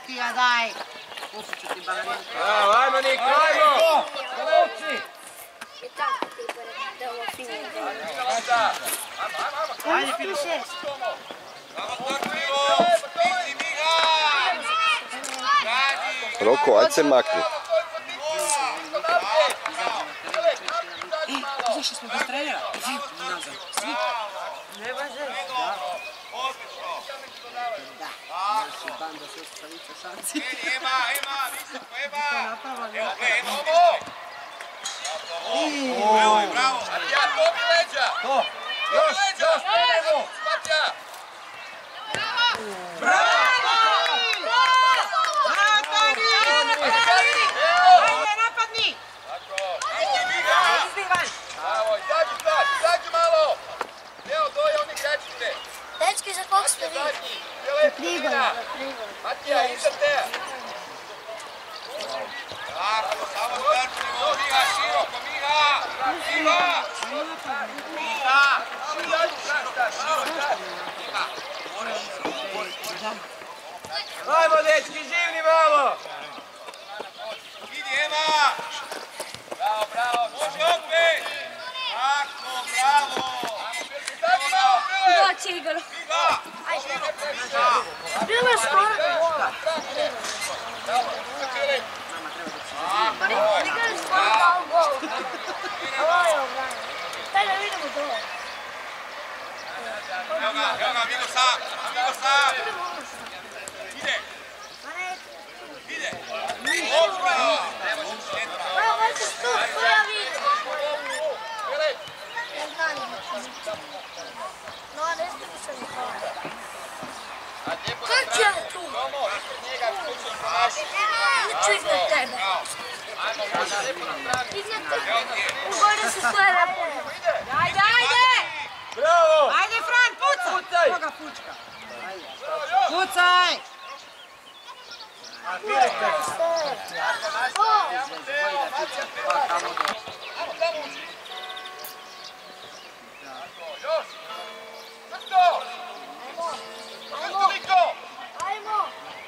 Matija, daj! Kupit ću ti balerinu. Bravo, ajmo Niko, ajmo! Lovci! Ajde, Filipe. Roko, ajde se makni. Zašto smo bez trenera? Nazad. Svi. Ne važe. Da. Naši banda se ostavica šanci. Bravo, bravo! Ja, to mi leđa! To! Još, idemo! Bravo! Ajde, napadni! Bravo, izađi malo! Evo, doje, oni igračite! Dečki, za kog ste vi? Prigoda! Matija, iza te! Tako, samo strčimo, Miha, široko, Miha! Miha! Miha! Ajmo, dečki, živni malo! Idi, Ema! Bravo, bravo, može opet! Tako, bravo! Ajmo malo, File! Doći, Igor. Miha! Široko, Miha! Bilo je skoro. Bravo, File! Igor je skoro dao gol. Ovo je obrano. Daj da vidimo to. Evo ga, Migo sam! Ide! Ide! Dobro! Ne možeš šetiti! Evo, već je tu, to ja vidim. Ja znam. No, ne znam se mi hvala. Kako je tu? Tomo, ispred njega, ključno ponaši. Neću iznad tebe. Ajmo, može lijepo na strani. Iznad tebe. Ugore su sve lepo. Ajde, ajde! Bravo! Ajde, Fran, pucaj! Koga fučka? Pucaj! Ajmo tamo uđi. Još! Crto! Crto, Niko! Ajmo.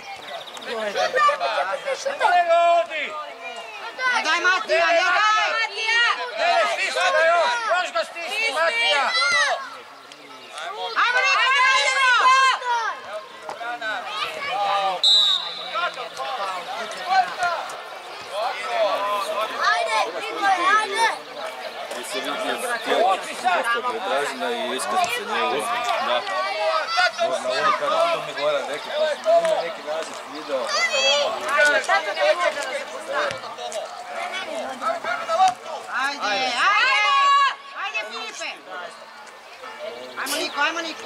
Ne godi! Ne daj Matija, ne daj! Ne, stisni ga još ga stisni, Matija! Ajmo, Niko, ajmo! Ajde, Igor, ajde. I se vidi dosta pretražena i iskaznice nije uzmeš. Da. Na ovoj kartu to mi Goran rekao, pa sam ima neki naziv video. Ajde, ajde! Ajde, Filipe! Ajmo, Niko, ajmo, Niko!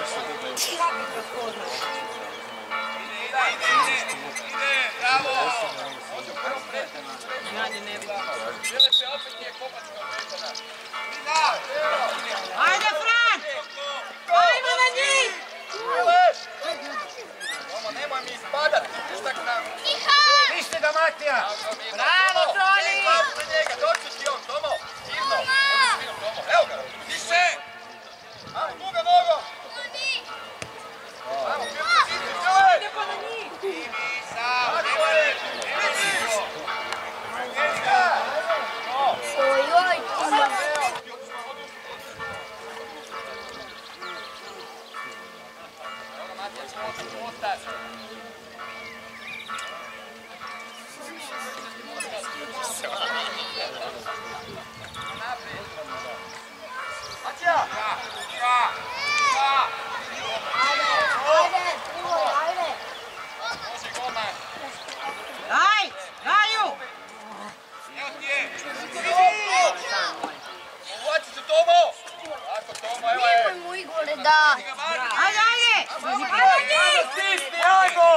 Ide, bravo! Može u prvom pretinu. Žele se opet nije kopačka određena. Ajde, Fran! Ajmo na njih! Tomo, nemoj mi ispadat. Šta k nam? Pišti ga, Matija! Bravo, Toni! Papu na njega, doći ti on, Tomo! Divno! Tomo, evo ga! Piše! Ajmo, druga nogom! Ajmo, Filipe, Filipe! Ide pa na njih! Divisa! Ojoj, Daj! Daju! Uvlači se Tomo! Tako Tomo, evo je! nemoj mu Igore daj. Ajde, ajde! Ajmo stisni, ajmo!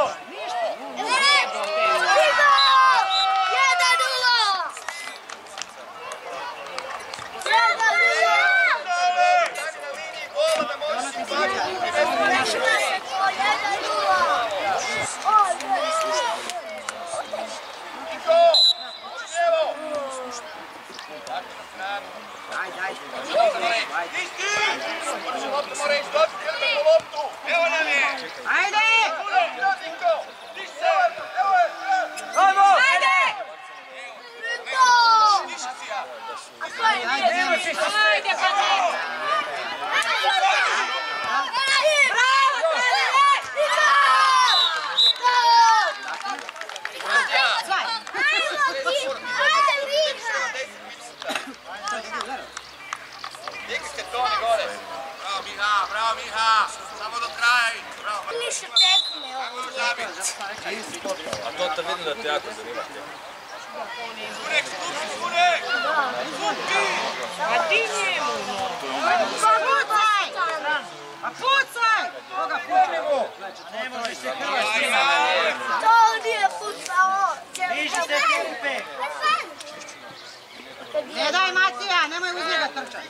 Evo nam je! Ajde! Niko! Ti se! Ajde, pa ne! Dignite Toni gore. Bravo Miha, samo do kraja. Bravo. Više tekme ovo. A to te vidim da te jako zanima. Škurek! A ti njemu! A pucaj! Koga pucaj? Ne možeš se krvati. To nije pucao. Diži se Filipe. Ne daj Matija, nemoj uz njega trčati.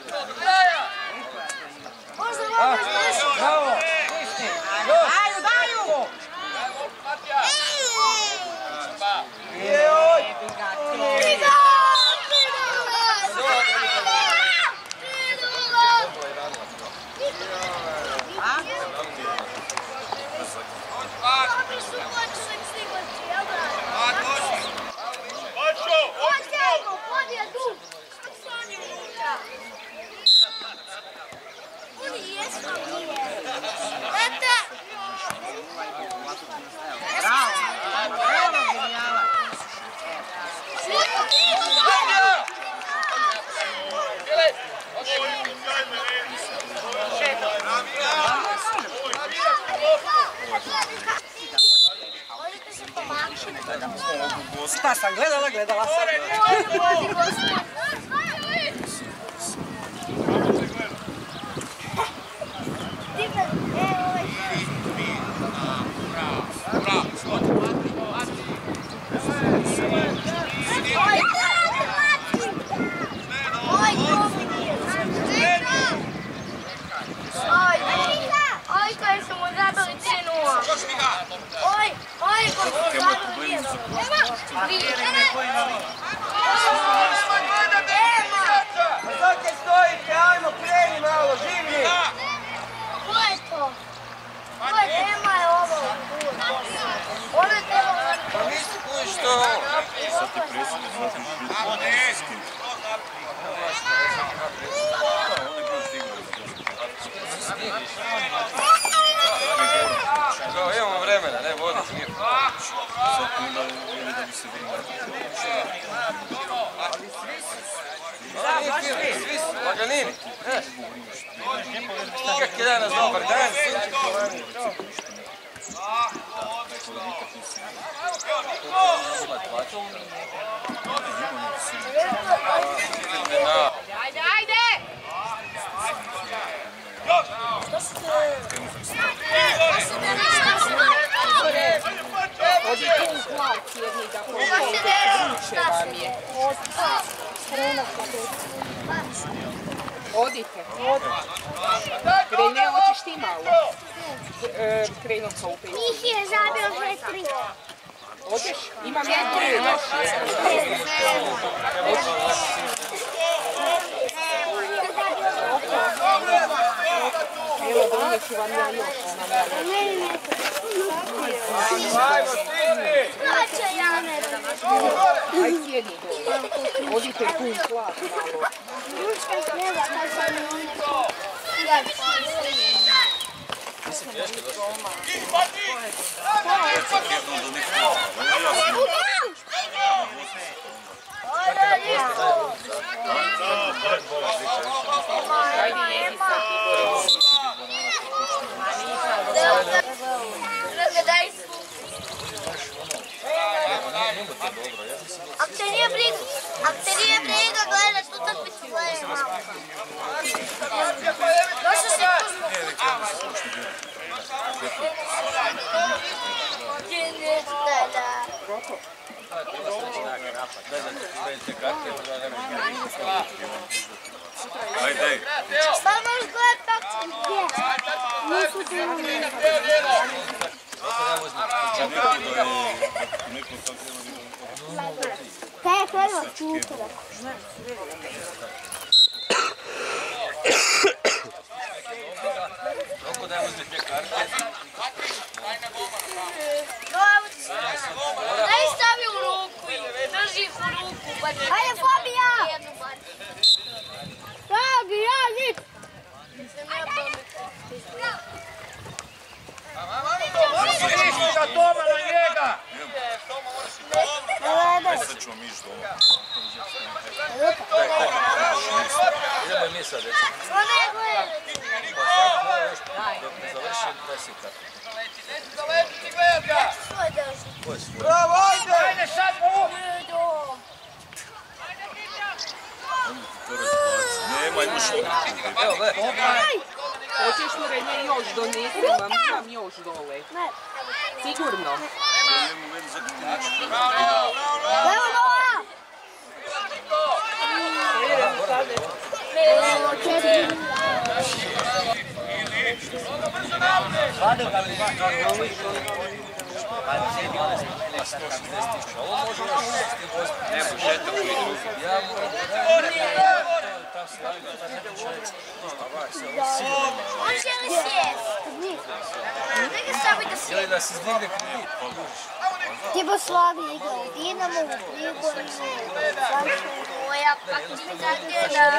Možda mogu slušati. Bravo! Daju, daju! Šta sam gledala, gledala sam. Zašto stojite? Ajmo, kreni malo, živni! Ko je to? Ko je tema je ovo? Ovo je tema. Pa nisi kuži što je ovo? Sad ti predsjednik, Kao, imamo vremena, ne vodi. sad onda veli da bi se Svi su, laganini. Kak je danas dobar dan, Ajde, ajde! Odite u plac jedni da kuće vam je. Odite. Krene, hoćeš ti malo? Krenuo sa u peću. Njih je zabio 4. Odeš? Imam jednu još. Evo, doneću vam ja još. ajmo, stigni! Plaća Jane. Aj sjedni dole. Odite tu u plac malo. Ručka snega, kaj sam nije. Ak te nije briga gledat utakmicu, gledaj malo. Došao si tu zbog Ajde, daj. Šta možeš gledat tako? Gdje? Nisu ti umijeli. Kaj je prvo sutra? Kako da uzmete karte? Daj stavi u ruku, drži ih u ruku. Ajde, Fabija! Dragi, Janik! Prišli ga Toma na njega! Sad ćemo mi ići doma. Idemo i mi sad, reći. Dok ne završim, daj si kartu. Neću zaletiti, gledaj ga! Bravo, ajde! Ajde, sad mu! Nema, imaš ovo. Evo, gledaj. Hoćeš li Renje još donesem vam, imam još dole. Sigurno. Evo Nova! On želi sjest. Neka stavi da sjest. Želi da se zdigne kredit. Jugoslavija igra u Dinamo, u Prigorju, Boja, kako će zagleda.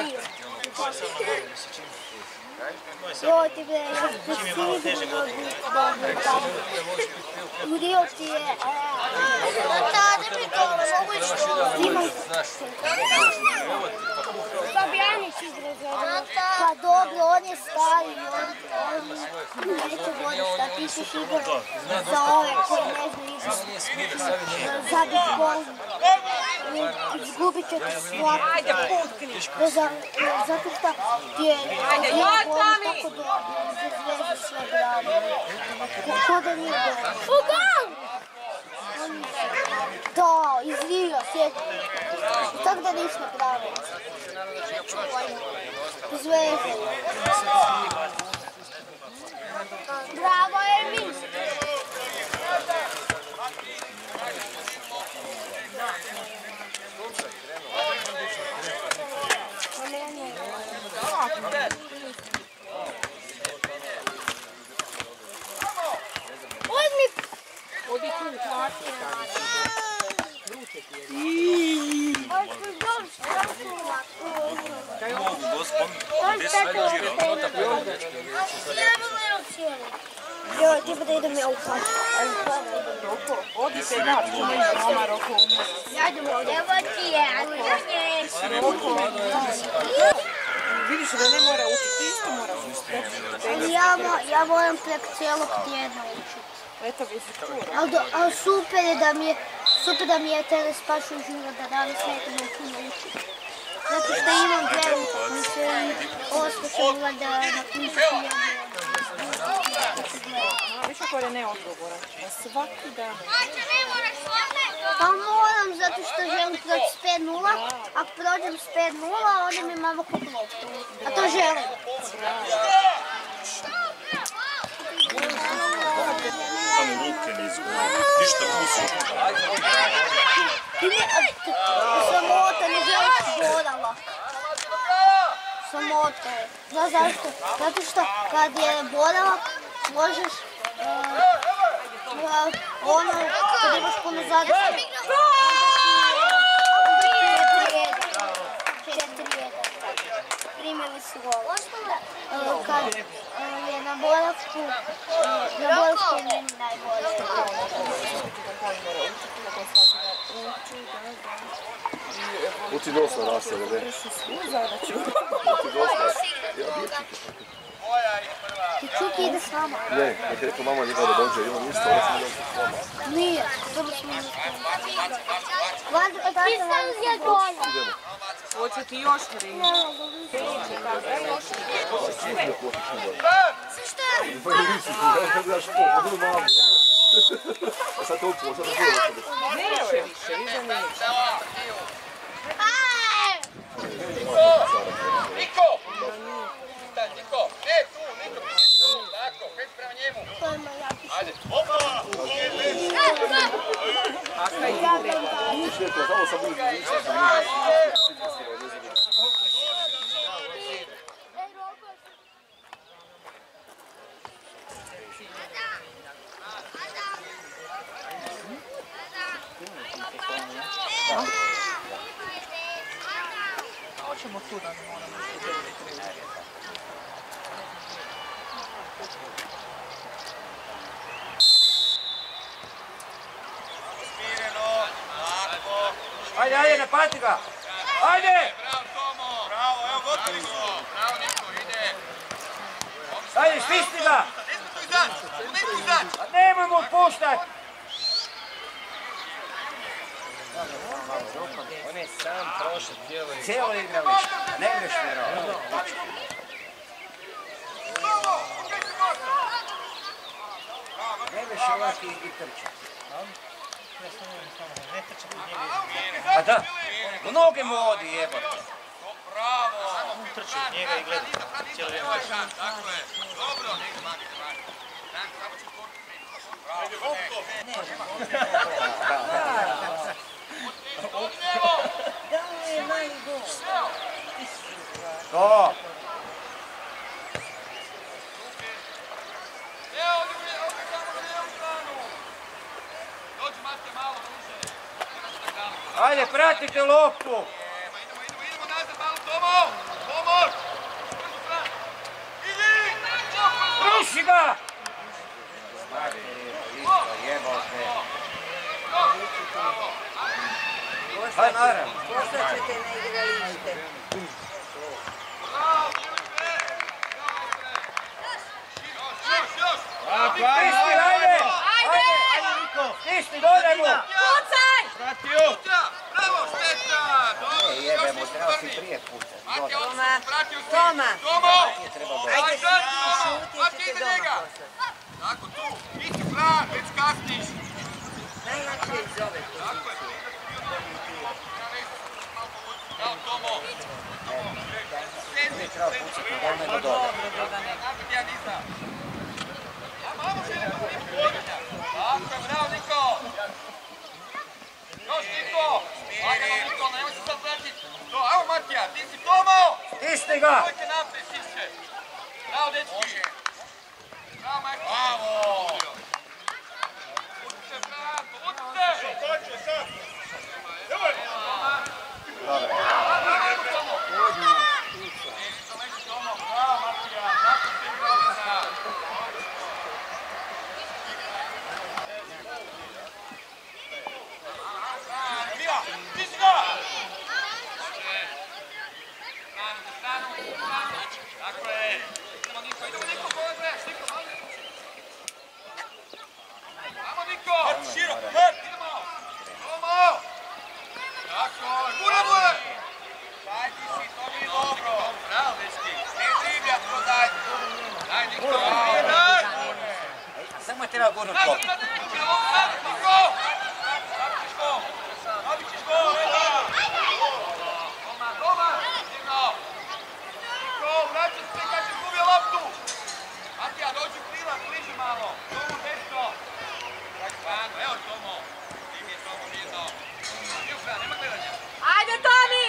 Jo, ti bre, ja ti sigurno biti tamo. Udio ti je... Tada mi to mogu ići Fabijanić izrazio. Pa dobro, on je stari, on neće godišta, ti si sigurno za ove koji ne znaju zabiti gol. Izgubit će ti svaki. Zato što ti je gol tako da zvezdi sve bravo. Kako da nije gol? U gol! Da, izvio, sjeti. Tako da nismo pravi. Zvezdi. Bravo, Ermin! Odi tu u kvartu, vruće ti je. Jo, ti bude idem ja u kvartu. Odi se da, čuvaj doma, Roko umre. Vidiš da ne mora učiti, isto mora učiti. Ja moram preko cijelog tjedna učiti. Eto, vi si čula. Ali super da mi je teres spašao život da danas nekada puno učiti. Zato što imam dve utakmice i osjećam valjda na knjižku Viš ako je neodgovoran, svaki dan. Pa moram, zato što želim proći s 5-0. Ako prođem s 5-0, onda mi malo kupno. A to želim. Tamo ruke nisu, ništa pusu. Samota, ne želiš borala. Samota je. Znaš zašto? Zato što kad je borala, možeš ono, kad imaš puno zadaća, onda ti je 4-1. Primili su gol. Kad je na boravku je meni najbolje. Uči dosta rastave, ne? Uči dosta. Ja bio Čiki. Ti Čuki ide s vama? Ne, nek je rekao mama njega da dođe, imam ništa, ovo sam idem s vama. Nije, dobro smo mi. Pisam je bolje. Hoću ti još reći. Neće više, više neće. Niko! Niko! Ne, tu, Niko! Tako, pet prema njemu! Ajde! Aka i ide. Samo sam vidio Hoćemo tu da ne moramo se deliti. Ajde, ajde, napadi ga! Ajde! Bravo, Tomo! Bravo, evo gotovi smo! Bravo, Niko, ide! Ajde, stisni ga! Nismo tu izaći! Nismo izaći! A nemoj mu puštat! On je sam prošao Cijelo igralište, ne igraš vjerao. Ne igraš ovaki i trče. Pa da, u noge mu odi jebate. Bravo! Trči od njega i gleda cijelo vrijeme. Tako je. Dobro, nek magi, magi. Samo ću korku To! Evo, ovdje tamo na lijevu stranu. Dođi, Matija, malo duže. Ajde, pratite loptu! Idemo nazad, malo Tomo! Pomoć! Brzo stranu! Idi! Ruši ga! Jebote. Hajde, naravno. Postaćete na igralište. Stisni, ajde! Ajde, Niko! Stisni, dodaj mu! Pucaj! Pratio! Bravo, Šteta! Dobro, Jebemo, trebao si prije pucati. Matija, on Toma, se pratio si. Toma. Tomo! Ajde, Tomo! šuti, Matija, ćete iza doma njega! postati. Tako, tu. Ići fran, već kasniš. Najlakše je iz ove Tako je. pozicije. Bravo, Tomo! Ne treba pucati, dome do dole. Napad ja nisam. Malo se ne potipu podanja. Tako je, bravo, Niko! Još Niko! Lagano, Niko, nemoj se sad vratiti. To, evo Matija, ti si Tomo! Stisni ga! Dojte naprijed, Sišće! Bravo, dečki! Bravo, Majko! Bravo! Vucite, Branko, vucite! Dođe sad! Evo je! Dobro. Bravo, Tomo! Tomo, bravo, Matija! Tako se igra! Mira, stiži ga! Tako je! Idemo Niko, koga trebaš, Niko, malo Niko! Vamo Niko! Širo, idemo! Tomo! Tako je, guramo je! Dajte si, to nije dobro! Bravo, dečki! Ne dribljat ko daj! Daj Niko, daj! Samo treba gurnut Nazad, loptu. nazad, Niko! Zabit ćeš gol! Zabit ćeš gol, Toma, divno! Niko, vraćaj se kad si gubio loptu! Matija, dođi krila, bliže malo! Tomo, desno! Evo Tomo! Tim je Tomo, mirno! Nije ukraja, nema gledanja! Ajde, Tomi!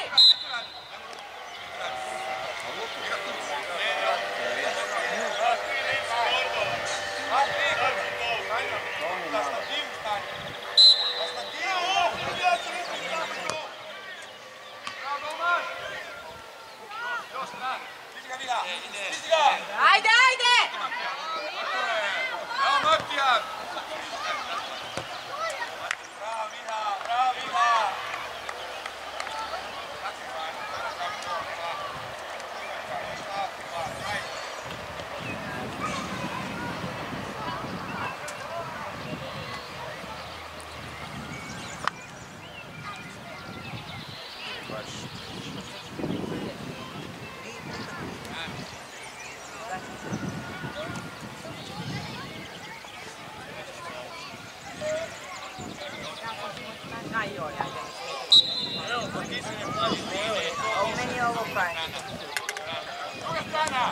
Ajde, ajde! Evo Matija! Bravo, Miha! Bravo, Miha! Ajoj, ajde. A u meni je ovo pa. Druga strana!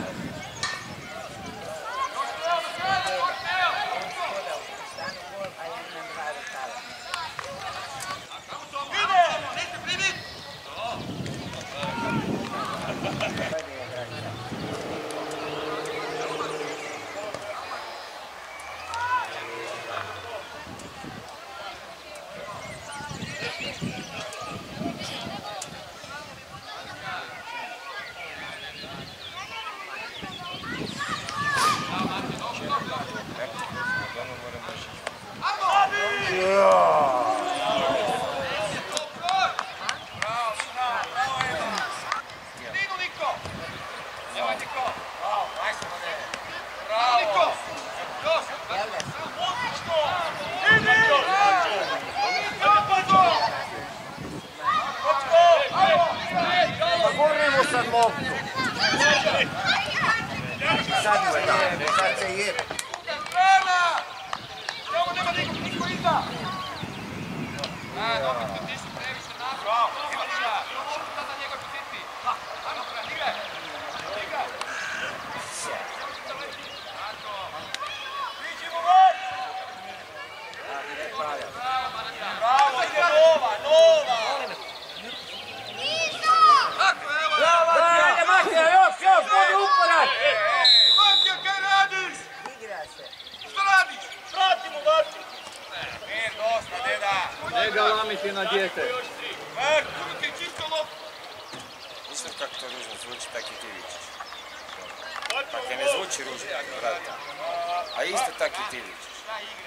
na dijete. Uzmite čisto loptu. Mislim kako to ružno zvuči, tak i ti vičeš. Tako ne zvuči ružno, brate. A isto tak i ti vičeš.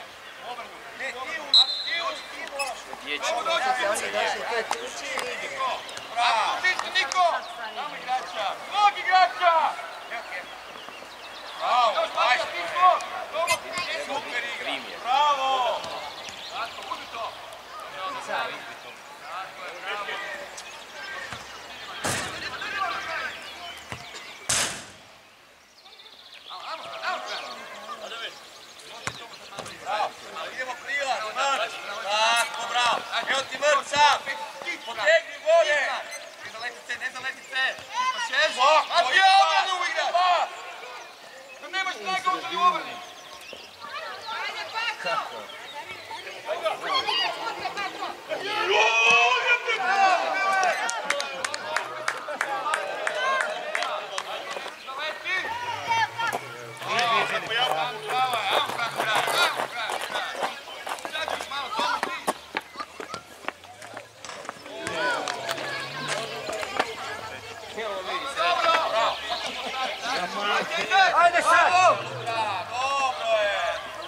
Dječji Oni došli, to je tuči ili igre. Bravo! Čisto, Niko! Tamo igrača! Svog igrača! Bravo! Majstor! Super igra! Bravo! Tako, uzmi to! Tako je, bravo! Idemo prilaz, mrt! Tako, bravo! Evo ti mrt sam! Potegni gore! Ne zaleti se! A ti je obranu igrat! Da nemaš snage ostali u obrani! Ajde sad! Dobro je!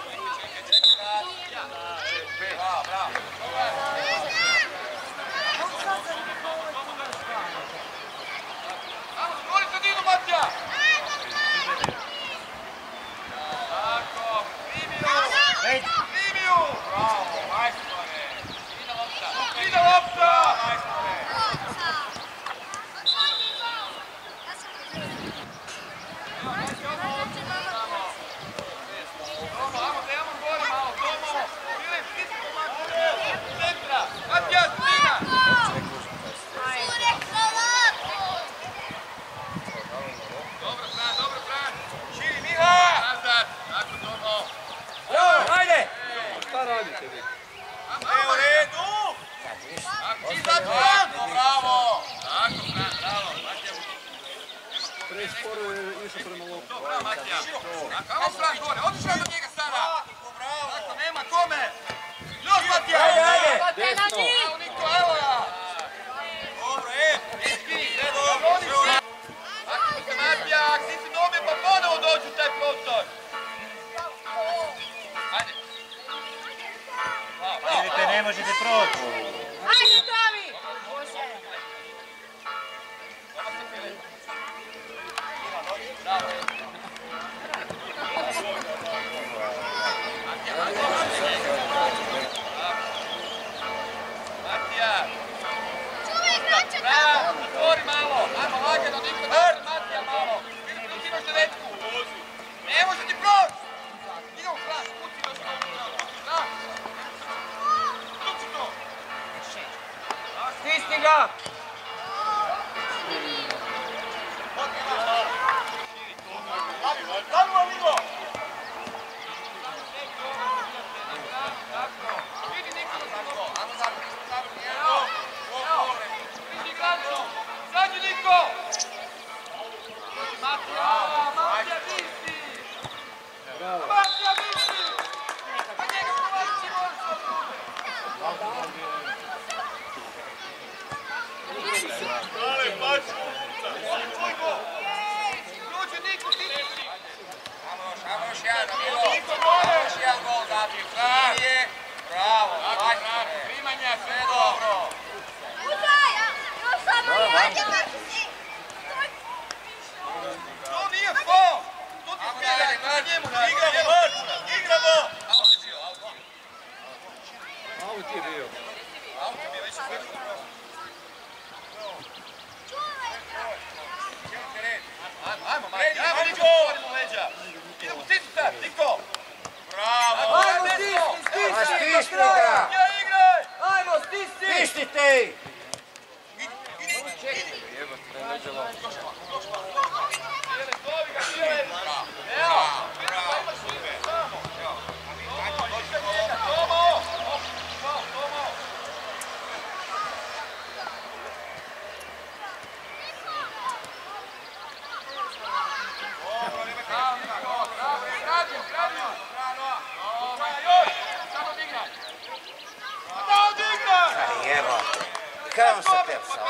Bravo! Ajmo, skori sredinu, Matija! Tako, Primiju! Bravo, majstore! Ide lopta! Majstore! Šta radite vi? U redu! Bravo! Presporo je išao prema loptu. Bravo, Matija! Kamo Fran gore, otišao do njega Sara! Tako, nema kome! Još Matija! Ajde! Bravo, Niko, evo ja! Dobro, Niki, ako se Matija, ako nisi dobio pa ponovo dođu u taj prostor! Ajde! Vidite, ne možete proći. Ajde, Tomi! Matija! Bravo, otvori malo! Ajmo lagano, Niko, da Matija malo! Vidim da ti imaš devetku! Ne može ti proći! Idemo, Fran, kuci još to! Kuci to! Stisni ga! Tamo, amigo! Vidi Nikola za to! Ajmo zavrni, evo! Vidi igraču! Zadnji Niko! Matija visi! Matija visi! Pa njega povaći možeš Ale, pač! Dođe Niko, ti nisi! Ajmo još jedan, amigo! Ajmo još jedan gol zabiju! Bravo! Primanja, sve dobro! To nije faul! To ti skidaj na njemu! Igramo! Aut je bio, aut. Aut je bio. Aut je bio, već je sve dobro. Ajmo, Matija, ajmo, Niko, otvorimo leđa! Idemo, stisni sad, Niko! Bravo! Ajmo, stisni ga! Ja igraj! Ajmo, stisni! Stisnite! Jebate, ne leđa loptu. Evo! Bravo! Tomo! Tomo! Bravo! kaj on se persa?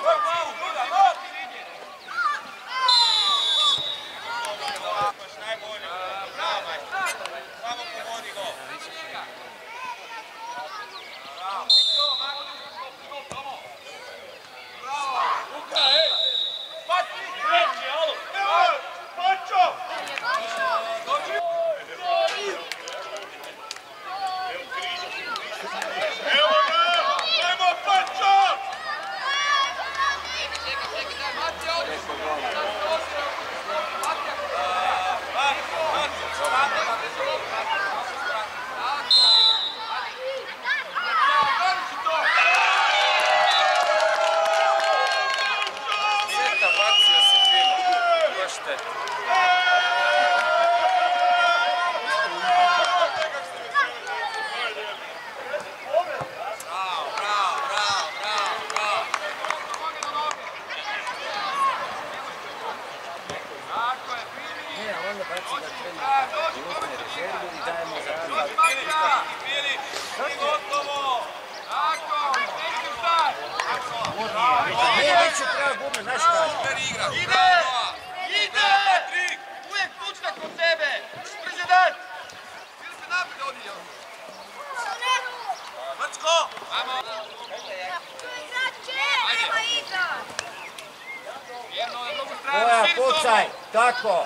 Boja, pucaj, tako.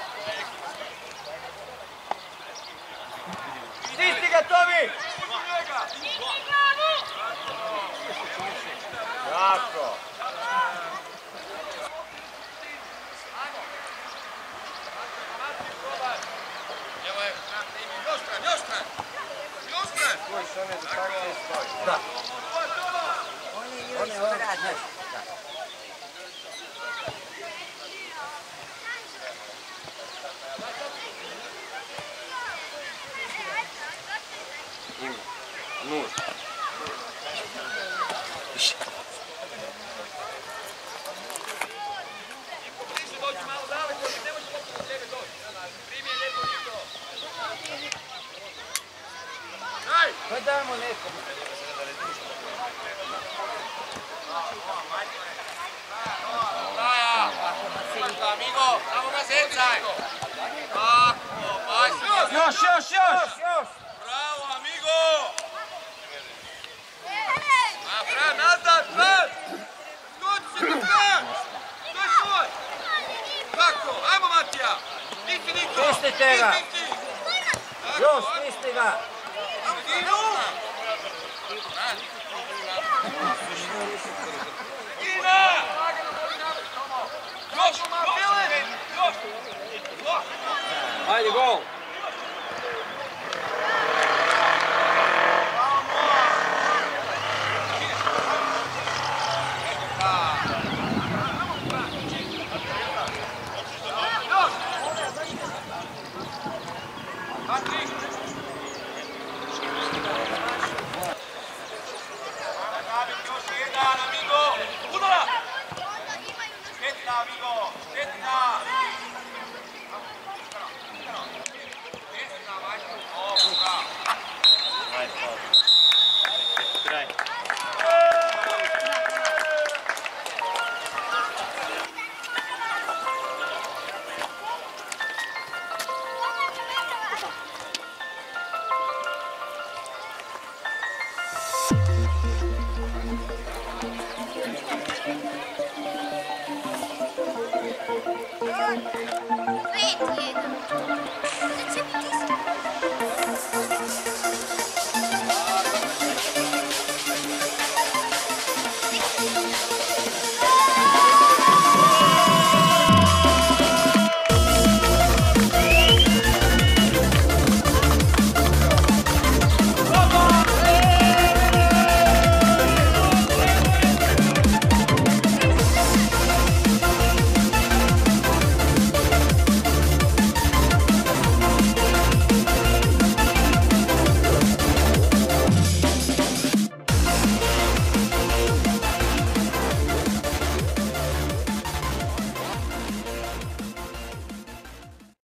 Stisni ga, Tomi! Tako. Da. On je rad, Nuž. Pa dajmo nekom. Amigo, samo ga secaj. Tako, baš. Još! Bravo, amigo! Fran, nazad, Fran! Skoči se tu, Fran! Skoj! Tako, ajmo Matija! Nisi niko! Stisnite ga! Još, stisni ga! Ina! Još, File! Još! Ajde, gol! Thank you.